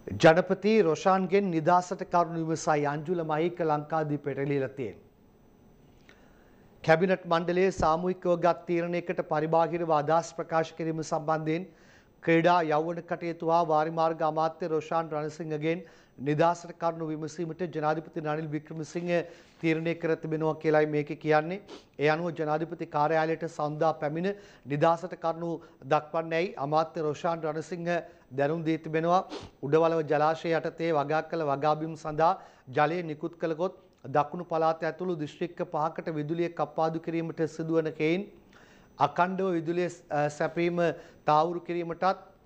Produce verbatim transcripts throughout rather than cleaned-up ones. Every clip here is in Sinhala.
ජනපති රොෂාන්ගෙන් නිදහසට කරුණු විමසයි අංජුල මහීක ලංකාදීපයට එළියලා තියෙනවා. කැබිනට් මණ්ඩලයේ සාමූහිකව ගත් තීරණයකට පරිබාහිරව අදහස් ප්‍රකාශ කිරීම සම්බන්ධයෙන් ක්‍රීඩා යෞවන කටයුතු හා වාරිමාර්ග අමාත්‍ය රොෂාන් රණසිංහගෙන් නිදහසට කරුණු විමසීමට ජනාධිපති රනිල් වික්‍රමසිංහ තීරණය කර තිබෙනවා කියලායි මේක කියන්නේ. ඒ අනුව ජනාධිපති කාර්යාලයට සඳහා පැමිණ නිදහසට කරුණු දක්වන්නේයි අමාත්‍ය රොෂාන් රණසිංහ දැනුම් දී තිබෙනවා. උඩවලව ජලාශය යටතේ වගා කළ වගාබිම් සඳහා ජලය නිකුත් කළගොත් දකුණු පළාත ඇතුළු දිස්ත්‍රික්ක පහකට විදුලිය කප්පාදු කිරීමට සිදුවන කෙයින් අඛණ්ඩව විදුලිය සැපීම තාවුරු කිරීමටත්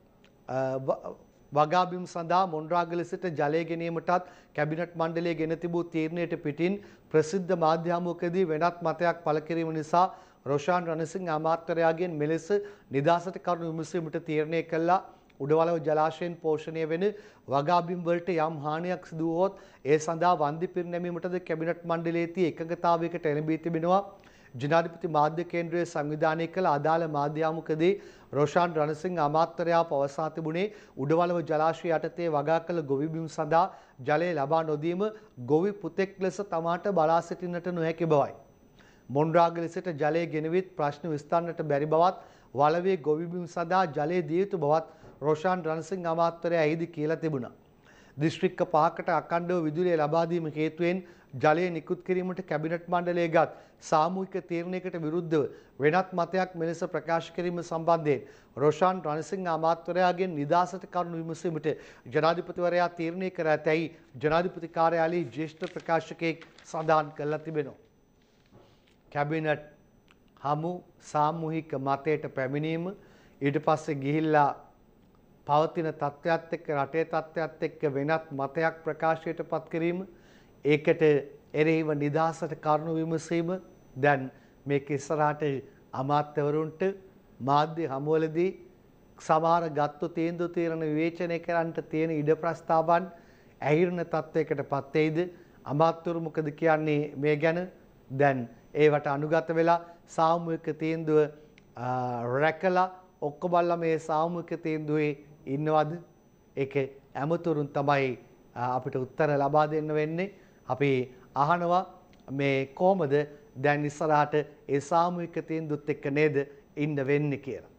වගාබිම් සඳහා මොන්රාගල සිට ජලය ගැනීමටත් කැබිනට් මණ්ඩලය ගෙන තිබූ තීරණයට පිටින් ප්‍රසිද්ධ මාධ්‍ය හමුවකදී වෙනත් මතයක් පළ කිරීම නිසා රොෂාන් රණසිංහ අමාත්‍යරයාගෙන් මෙලෙස නිදහසට කරුණු විමසීමට තීරණය කළා. උඩවලව ජලාශයෙන් පෝෂණය වෙන වගාබිම් වලට යම් හානියක් සිදු වුවොත් ඒ සඳහා වන්දි පිරිනැමීමටද කැබිනට් මණ්ඩලයේදී එකඟතාවයකට එළඹී තිබෙනවා. ජනාධිපති මාධ්‍ය කේන්ද්‍රයේ සංවිධානය කළ අදාළ මාධ්‍ය හමුවකදී රොෂාන් රණසිංහ අමාත්‍යරයා පවසා තිබුණේ උඩවලව ජලාශය යටතේ වගා කළ ගොවිබිම් සඳහා ජලය ලබා නොදීම ගොවි පුතෙක් ලෙස තමාට බලා සිටින්නට නොහැකි බවයි. මොන්රාගල සිට ජලය ගෙනවිත් ප්‍රශ්න විසඳන්නට බැරි බවත් වලවේ ගොවිබිම් සඳහා ජලය දිය යුතු බවත් රොෂාන් රණසිංහ අමාත්‍යරයා එහිදී කියලා තිබුණා. දිස්ත්‍රික්ක පහකට අඛණ්ඩව විදුලිය ලබා දීම හේතුවෙන් ජලය නිකුත් කිරීමට කැබිනට් මණ්ඩලය ගත් සාමූහික තීරණයකට විරුද්ධව වෙනත් මතයක් මෙලෙස ප්‍රකාශ කිරීම සම්බන්ධයෙන් රොෂාන් රණසිංහ අමාත්‍යරයාගෙන් නිදහසට කරුණු විමසීමට ජනාධිපතිවරයා තීරණය කර ඇතැයි ජනාධිපති කාර්යාලයේ ජ්‍යෙෂ්ඨ ප්‍රකාශකයෙක් සඳහන් කළා තිබෙනවා. කැබිනට් හමු සාමූහික මතයට පැමිණීම ඊට පස්සේ ගිහිල්ලා පවතින තත්ත්වයක් එක්ක රටේ තත්ත්වයක් එක්ක වෙනත් මතයක් ප්‍රකාශයට පත් කිරීම ඒකට එරෙහිව නිදහසට කරුණු විමසීම දැන් මේක ඉස්සරහට අමාත්‍යවරුන්ට මාධ්‍ය හමුවලදී සමහර ගත්තු තීන්දුව තීරණ විවේචනය කරන්නට තියෙන ඉඩ ප්‍රස්තාවන් ඇහිරෙන තත්ත්වයකට පත් වෙයිද අමාත්‍යවරු මොකද කියන්නේ මේ ගැන දැන් ඒවට අනුගත වෙලා සාමූහික තීන්දුව රැකලා ඔක්කොමලා මේ සාමූහික තීන්දුවේ ඉන්නවද ඒක ඇමතුරුන් තමයි අපිට උත්තර ලබා දෙන්න වෙන්නේ. අපි අහනවා මේ කොහොමද දැන් ඉස්සරහට ඒ සාමූහික තීන්දුවත් එක්ක නේද ඉන්න වෙන්නේ කියලා.